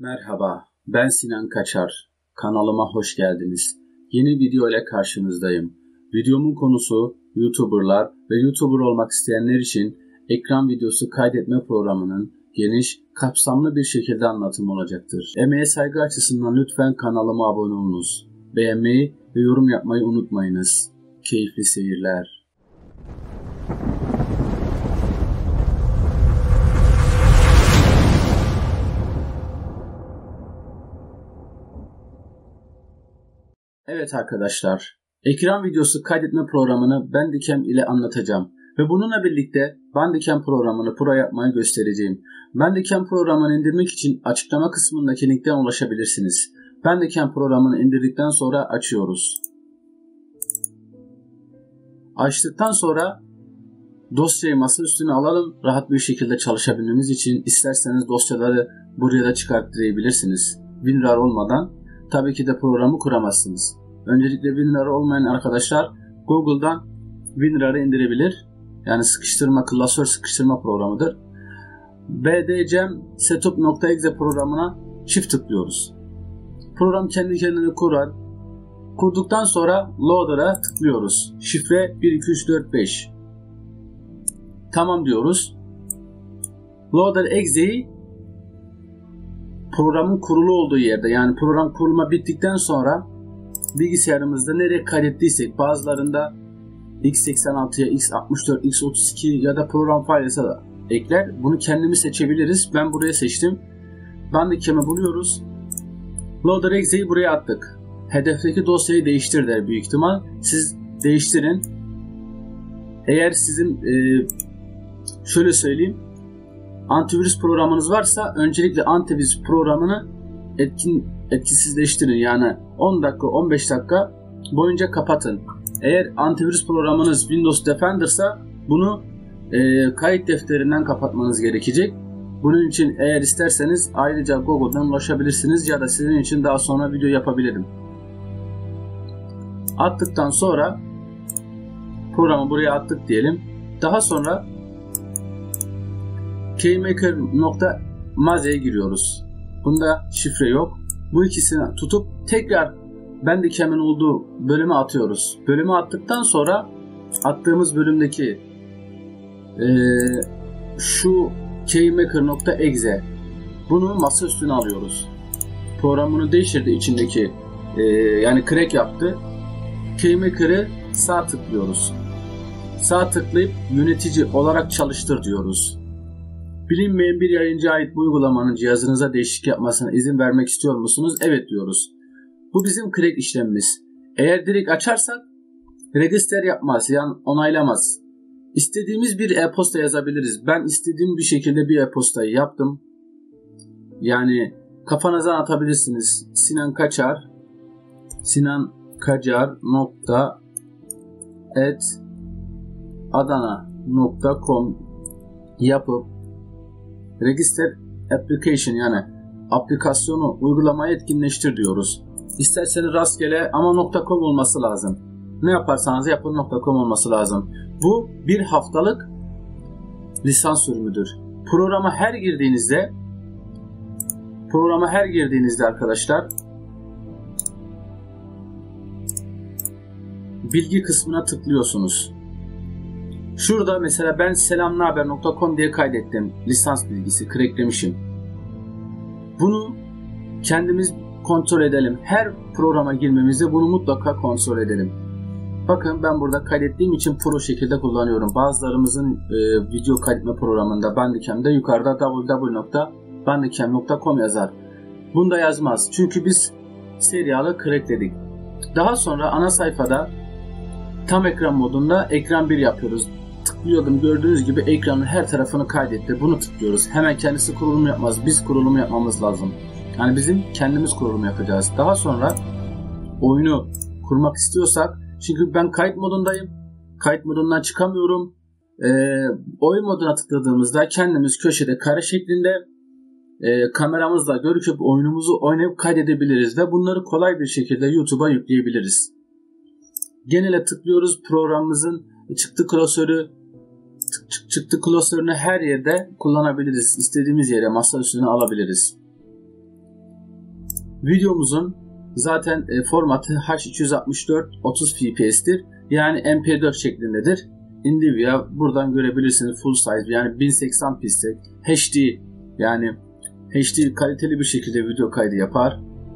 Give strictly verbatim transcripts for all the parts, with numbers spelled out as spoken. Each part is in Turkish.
Merhaba, ben Sinan Kaçar. Kanalıma hoş geldiniz. Yeni video ile karşınızdayım. Videomun konusu YouTuberlar ve YouTuber olmak isteyenler için ekran videosu kaydetme programının geniş, kapsamlı bir şekilde anlatımı olacaktır. Emeğe saygı açısından lütfen kanalıma abone olunuz. Beğenmeyi ve yorum yapmayı unutmayınız. Keyifli seyirler. Evet arkadaşlar, ekran videosu kaydetme programını Bandicam ile anlatacağım ve bununla birlikte Bandicam programını pro yapmayı göstereceğim. Bandicam programını indirmek için açıklama kısmındaki linkten ulaşabilirsiniz. Bandicam programını indirdikten sonra açıyoruz. Açtıktan sonra dosyayı masa üstüne alalım. Rahat bir şekilde çalışabilmemiz için isterseniz dosyaları buraya da çıkarttırabilirsiniz. WinRAR olmadan tabii ki de programı kuramazsınız. Öncelikle WinRAR olmayan arkadaşlar Google'dan WinRAR'ı indirebilir. Yani sıkıştırma, klasör sıkıştırma programıdır. bdcam setup nokta exe programına çift tıklıyoruz. Program kendi kendine kurar. Kurduktan sonra Loader'a tıklıyoruz. Şifre bir iki üç dört beş. Tamam diyoruz. Loader exe'yi programın kurulu olduğu yerde, yani program kurulma bittikten sonra bilgisayarımızda nereye kaydettiysek, bazılarında x seksen altıya, x altmış dört, x otuz iki ya da program failese da ekler. Bunu kendimiz seçebiliriz. Ben buraya seçtim. Bandicam'ı buluyoruz. Loader exe'yi buraya attık. Hedefteki dosyayı değiştir der büyük ihtimal. Siz değiştirin. Eğer sizin e, şöyle söyleyeyim, antivirüs programınız varsa öncelikle antivirüs programını etkin, etkisizleştirin. Yani on dakika on beş dakika boyunca kapatın. Eğer antivirüs programınız Windows Defender'sa bunu e, kayıt defterinden kapatmanız gerekecek. Bunun için eğer isterseniz ayrıca Google'dan ulaşabilirsiniz ya da sizin için daha sonra video yapabilirim. Attıktan sonra programı buraya attık diyelim. Daha sonra keymaker nokta maze'ye giriyoruz. Bunda şifre yok. Bu ikisini tutup tekrar Bandicam'ın olduğu bölüme atıyoruz. Bölüme attıktan sonra attığımız bölümdeki e, şu keymaker nokta exe bunu masa üstüne alıyoruz. Programını değiştirdi içindeki e, yani crack yaptı. Keymaker'ı sağ tıklıyoruz. Sağ tıklayıp yönetici olarak çalıştır diyoruz. Bilinmeyen bir yayıncıya ait bu uygulamanın cihazınıza değişiklik yapmasına izin vermek istiyor musunuz? Evet diyoruz. Bu bizim crack işlemimiz. Eğer direkt açarsak register yapmaz, yani onaylamaz. İstediğimiz bir e-posta yazabiliriz. Ben istediğim bir şekilde bir e-postayı yaptım. Yani kafanıza atabilirsiniz. Sinan Kaçar Sinan Kacar nokta et adana nokta com yapıp register application, yani aplikasyonu, uygulamayı etkinleştir diyoruz. İsterseniz rastgele ama .com olması lazım. Ne yaparsanız yapın .com olması lazım. Bu bir haftalık lisans sürümüdür. Programa her girdiğinizde programa her girdiğinizde arkadaşlar bilgi kısmına tıklıyorsunuz. Şurada mesela ben selamnahaber nokta com diye kaydettim. Lisans bilgisi, cracklemişim. Bunu kendimiz kontrol edelim. Her programa girmemizde bunu mutlaka kontrol edelim. Bakın ben burada kaydettiğim için pro şekilde kullanıyorum. Bazılarımızın e, video kaydetme programında Bandicam'da yukarıda double-u double-u double-u nokta bandicam nokta com yazar. Bunda yazmaz. Çünkü biz serialı crackledik. Daha sonra ana sayfada tam ekran modunda ekran bir yapıyoruz. Tıklıyordum, gördüğünüz gibi ekranın her tarafını kaydetti. Bunu tıklıyoruz. Hemen kendisi kurulum yapmaz. Biz kurulumu yapmamız lazım. Yani bizim kendimiz kurulumu yapacağız. Daha sonra oyunu kurmak istiyorsak, çünkü ben kayıt modundayım. Kayıt modundan çıkamıyorum. Ee, oyun moduna tıkladığımızda kendimiz köşede kare şeklinde e, kameramızla görüp oyunumuzu oynayıp kaydedebiliriz ve bunları kolay bir şekilde YouTube'a yükleyebiliriz. Genele tıklıyoruz. Programımızın çıktı klasörü çıktı klasörünü her yerde kullanabiliriz. İstediğimiz yere masa üstüne alabiliriz. Videomuzun zaten e, formatı H iki yüz altmış dört otuz F P S'tir. Yani M P dört şeklindedir. Nvidia buradan görebilirsiniz full size yani bin seksen piksel H D yani H D kaliteli bir şekilde video kaydı yapar.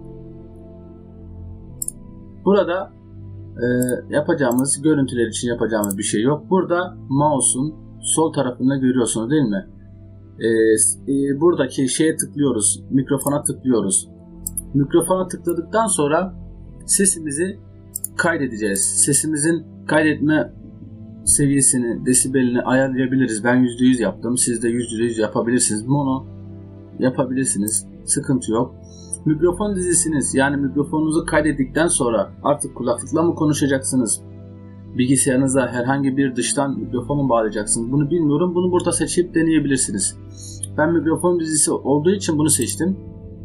Burada e, yapacağımız görüntüler için yapacağımız bir şey yok. Burada mouse'un sol tarafında görüyorsunuz değil mi? E, e, buradaki şeye tıklıyoruz. Mikrofona tıklıyoruz. Mikrofona tıkladıktan sonra sesimizi kaydedeceğiz. Sesimizin kaydetme seviyesini, desibelini ayarlayabiliriz. Ben yüzde yüz yaptım. Siz de yüzde yüz yapabilirsiniz. Mono yapabilirsiniz. Sıkıntı yok. Mikrofon dizisiniz. Yani mikrofonunuzu kaydettikten sonra artık kulaklıkla mı konuşacaksınız? Bilgisayarınıza herhangi bir dıştan mikrofon mu bağlayacaksınız? Bunu bilmiyorum. Bunu burada seçip deneyebilirsiniz. Ben mikrofon dizisi olduğu için bunu seçtim.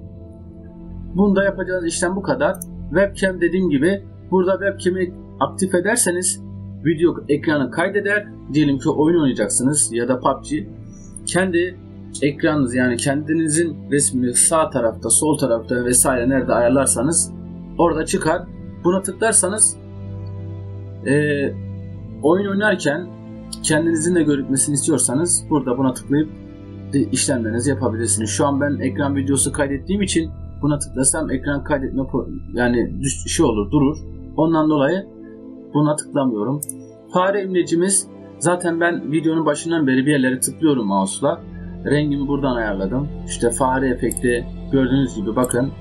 Bunda yapacağınız işlem bu kadar. Webcam dediğim gibi burada webcam'i aktif ederseniz video ekranı kaydeder. Diyelim ki oyun oynayacaksınız ya da P U B G. Kendi ekranınız yani kendinizin resmini sağ tarafta, sol tarafta vesaire nerede ayarlarsanız orada çıkar. Buna tıklarsanız e, oyun oynarken kendinizin de görükmesini istiyorsanız burada buna tıklayıp işlemlerinizi yapabilirsiniz. Şu an ben ekran videosu kaydettiğim için buna tıklasam ekran kaydetme yani şey olur, durur. Ondan dolayı buna tıklamıyorum. Fare imlecimiz zaten ben videonun başından beri bir yerlere tıklıyorum mouse'la. Rengimi buradan ayarladım. İşte fare efekti gördüğünüz gibi bakın.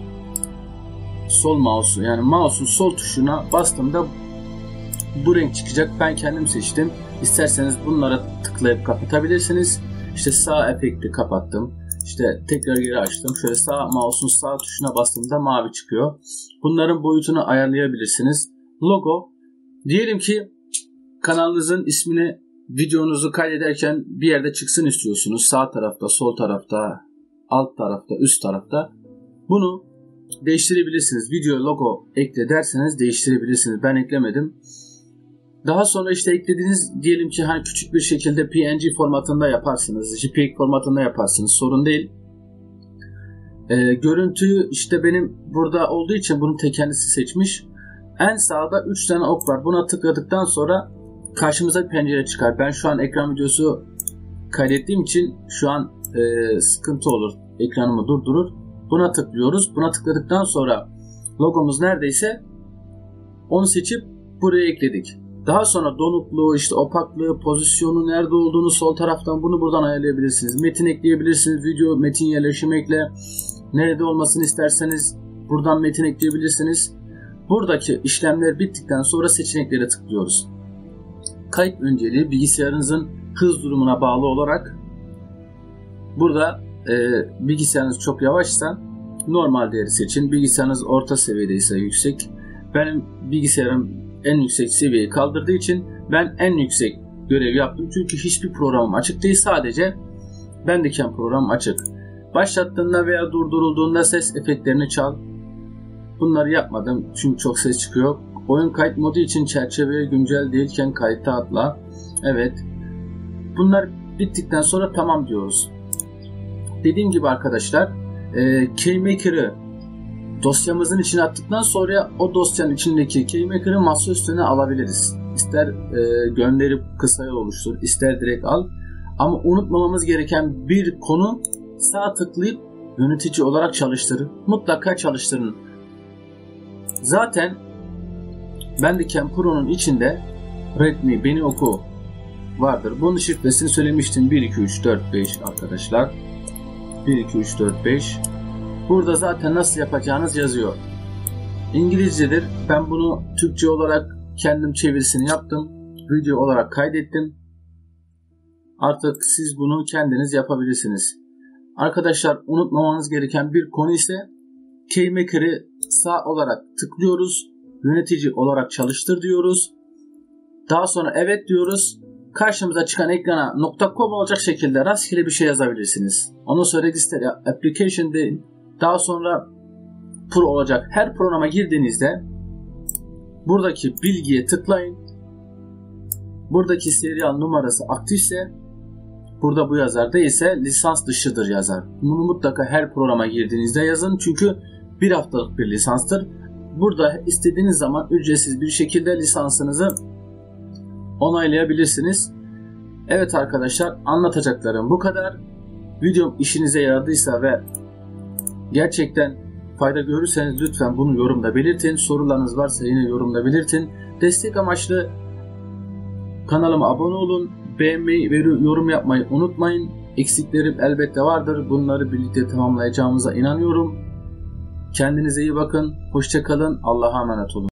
Sol mouse yani mouse'un sol tuşuna bastığımda bu renk çıkacak. Ben kendim seçtim. İsterseniz bunlara tıklayıp kapatabilirsiniz. İşte sağ efekti kapattım. İşte tekrar geri açtım. Şöyle sağ mouse'un sağ tuşuna bastığımda mavi çıkıyor. Bunların boyutunu ayarlayabilirsiniz. Logo. Diyelim ki kanalınızın ismini videonuzu kaydederken bir yerde çıksın istiyorsunuz. Sağ tarafta, sol tarafta, alt tarafta, üst tarafta. Bunu değiştirebilirsiniz. Video logo ekle derseniz değiştirebilirsiniz. Ben eklemedim. Daha sonra işte eklediğiniz diyelim ki hani küçük bir şekilde P N G formatında yaparsınız. J P G formatında yaparsınız. Sorun değil. Ee, görüntüyü işte benim burada olduğu için bunu tek kendisi seçmiş. En sağda üç tane ok var. Buna tıkladıktan sonra karşımıza bir pencere çıkar. Ben şu an ekran videosu kaydettiğim için şu an e, sıkıntı olur. Ekranımı durdurur. Buna tıklıyoruz. Buna tıkladıktan sonra logomuz neredeyse onu seçip buraya ekledik. Daha sonra donukluğu, işte opaklığı, pozisyonu nerede olduğunu sol taraftan bunu buradan ayarlayabilirsiniz. Metin ekleyebilirsiniz. Video metin yerleşimi ekle. Nerede olmasını isterseniz buradan metin ekleyebilirsiniz. Buradaki işlemler bittikten sonra seçeneklere tıklıyoruz. Kayıt önceliği bilgisayarınızın hız durumuna bağlı olarak burada e, bilgisayarınız çok yavaşsa normal değeri seçin. Bilgisayarınız orta seviyedeyse yüksek. Benim bilgisayarım en yüksek seviyeyi kaldırdığı için ben en yüksek görev yaptım. Çünkü hiçbir programım açık değil. Sadece Bandicam programım açık. Başlattığında veya durdurulduğunda ses efektlerini çal. Bunları yapmadım çünkü çok ses çıkıyor. Oyun kayıt modu için çerçeveye güncel değilken kayıta atla. Evet. Bunlar bittikten sonra tamam diyoruz. Dediğim gibi arkadaşlar e, Keymaker'ı dosyamızın içine attıktan sonra o dosyanın içindeki Keymaker'ı masa üstüne alabiliriz. İster e, gönderip kısa yol oluştur, ister direkt al. Ama unutmamamız gereken bir konu, sağ tıklayıp yönetici olarak çalıştırın. Mutlaka çalıştırın. Zaten Bandicam Pro'nun içinde Redmi Beni Oku vardır. Bunun şifresini söylemiştim. bir iki üç dört beş arkadaşlar. bir iki üç dört beş. Burada zaten nasıl yapacağınız yazıyor. İngilizcedir. Ben bunu Türkçe olarak kendim çevirisini yaptım. Video olarak kaydettim. Artık siz bunu kendiniz yapabilirsiniz. Arkadaşlar unutmamanız gereken bir konu ise Keymaker'ı sağ olarak tıklıyoruz. Yönetici olarak çalıştır diyoruz. Daha sonra evet diyoruz. Karşımıza çıkan ekrana .com olacak şekilde rastgele bir şey yazabilirsiniz. Ondan sonra register application deyin. Daha sonra pro olacak. Her programa girdiğinizde buradaki bilgiye tıklayın. Buradaki serial numarası aktifse burada bu yazar, değilse lisans dışıdır yazar. Bunu mutlaka her programa girdiğinizde yazın. Çünkü bir haftalık bir lisanstır. Burada istediğiniz zaman ücretsiz bir şekilde lisansınızı onaylayabilirsiniz. Evet arkadaşlar, anlatacaklarım bu kadar. Videom işinize yaradıysa ve gerçekten fayda görürseniz lütfen bunu yorumda belirtin. Sorularınız varsa yine yorumda belirtin. Destek amaçlı kanalıma abone olun. Beğenmeyi ve yorum yapmayı unutmayın. Eksiklerim elbette vardır. Bunları birlikte tamamlayacağımıza inanıyorum. Kendinize iyi bakın. Hoşça kalın. Allah'a emanet olun.